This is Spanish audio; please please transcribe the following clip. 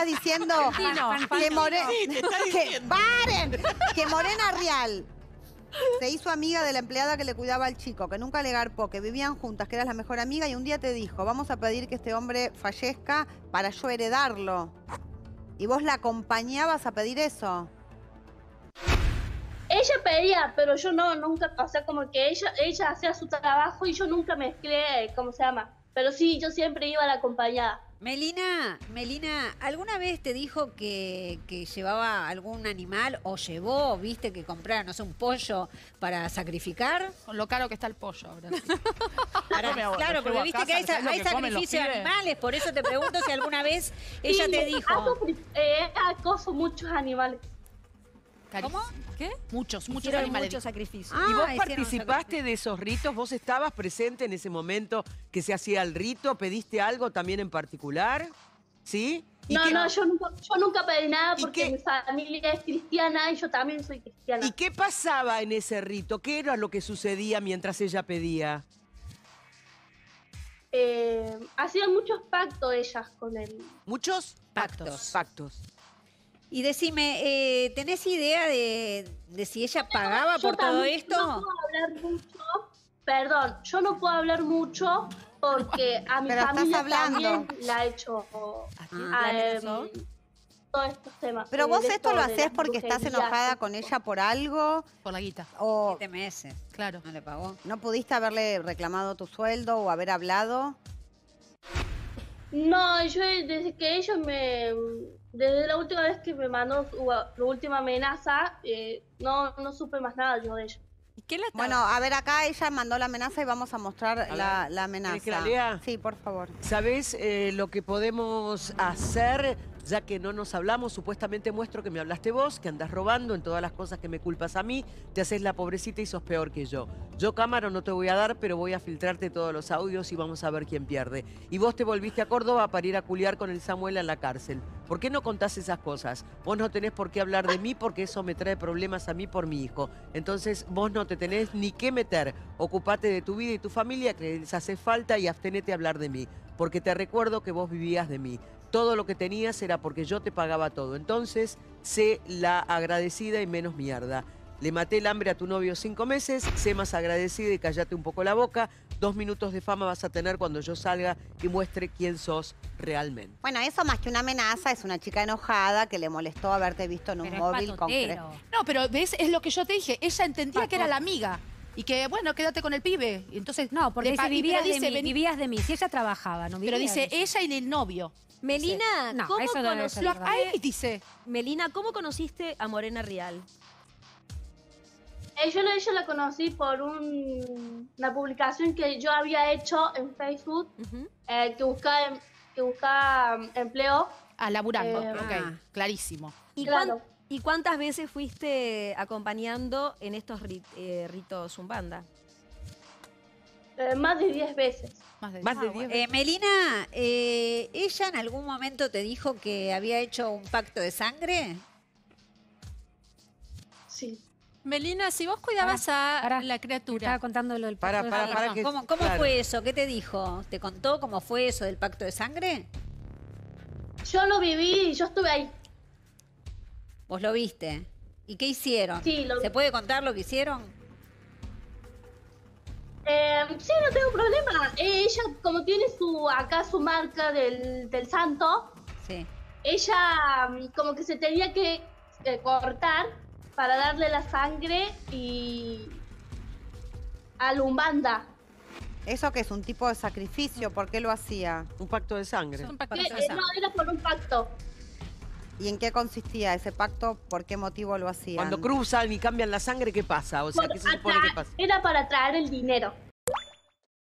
estás diciendo ¡paren! Que Morena Real se hizo amiga de la empleada que le cuidaba al chico, que nunca le garpó, que vivían juntas, que eras la mejor amiga, y un día te dijo, vamos a pedir que este hombre fallezca para yo heredarlo. Y vos la acompañabas a pedir eso. Ella pedía, pero yo no, nunca, o sea, como que ella hacía su trabajo y yo nunca mezclé, ¿cómo se llama? Pero sí, yo siempre iba a la acompañada. Melina, ¿alguna vez te dijo que llevaba algún animal o llevó, viste, que comprara, no sé, un pollo para sacrificar? Con lo caro que está el pollo ahora. Claro, porque viste que hay sacrificio de animales, por eso te pregunto si alguna vez ella te dijo... Acoso muchos animales. ¿Cómo? ¿Qué? Muchos Hicieron animales. muchos sacrificios. ¿Y vos hicieron participaste de esos ritos? ¿Vos estabas presente en ese momento que se hacía el rito? ¿Pediste algo también en particular? ¿Sí? No, yo nunca pedí nada porque mi familia es cristiana y yo también soy cristiana. ¿Y qué pasaba en ese rito? ¿Qué era lo que sucedía mientras ella pedía? Hacían muchos pactos ellas con él. ¿Muchos? Pactos. Y decime, ¿tenés idea de si ella pagaba por todo esto? No puedo hablar mucho, perdón, yo no puedo hablar mucho porque a mi familia también la ha hecho todos estos temas. Pero vos esto lo hacés porque estás enojada con ella por algo. Por la guita. O 7 meses. Claro. No le pagó. ¿No pudiste haberle reclamado tu sueldo o haber hablado? No, yo desde que ellos desde la última vez que me mandó su última amenaza, no supe más nada yo de ella. ¿Y qué le estaba... Bueno, a ver, acá ella mandó la amenaza y vamos a mostrar la amenaza. ¿Querés que la lea? Sí, por favor. ¿Sabés lo que podemos hacer? Ya que no nos hablamos, supuestamente muestro que me hablaste vos, que andás robando en todas las cosas que me culpas a mí, te haces la pobrecita y sos peor que yo. Yo cámara no te voy a dar, pero voy a filtrarte todos los audios y vamos a ver quién pierde. Y vos te volviste a Córdoba para ir a culiar con el Samuel en la cárcel. ¿Por qué no contás esas cosas? Vos no tenés por qué hablar de mí porque eso me trae problemas a mí por mi hijo. Entonces vos no te tenés ni qué meter. Ocupate de tu vida y tu familia, que les hace falta, y abstenete a hablar de mí. Porque te recuerdo que vos vivías de mí. Todo lo que tenías era porque yo te pagaba todo. Entonces, sé la agradecida y menos mierda. Le maté el hambre a tu novio 5 meses, sé más agradecida y cállate un poco la boca. 2 minutos de fama vas a tener cuando yo salga y muestre quién sos realmente. Bueno, eso más que una amenaza, es una chica enojada que le molestó haberte visto en un móvil concreto. No, pero ves, es lo que yo te dije. Ella entendía que era la amiga. Y que, bueno, quédate con el pibe. Y entonces, no, porque dice, vivías de mí. Si ella trabajaba, no vivía. Pero dice ella y el novio. Melina, no, ¿cómo conociste? Ahí dice. Melina, ¿cómo conociste a Morena Real? Yo la conocí por una publicación que yo había hecho en Facebook, que buscaba empleo. Laburando, ok, clarísimo. ¿Y cuántas veces fuiste acompañando en estos ritos Umbanda? Más de 10 veces. Más de 10 veces. Melina, ¿ella en algún momento te dijo que había hecho un pacto de sangre? Sí. Melina, si vos cuidabas a la criatura... Estaba contando lo del pacto de sangre. ¿Cómo fue eso? ¿Qué te dijo? ¿Te contó cómo fue eso del pacto de sangre? Yo lo viví y yo estuve ahí. ¿Vos lo viste? ¿Y qué hicieron? Sí, lo vi. ¿Se puede contar lo que hicieron? Sí, no tengo problema. Ella, como tiene acá su marca del santo, sí. Ella como que se tenía que cortar para darle la sangre y a la Umbanda. ¿Eso que es un tipo de sacrificio? ¿Por qué lo hacía? Un pacto de sangre. No, era por un pacto. ¿Y en qué consistía ese pacto? ¿Por qué motivo lo hacían? Cuando cruzan y cambian la sangre, ¿qué pasa? O sea, ¿qué se supone que pasa? Era para traer el dinero.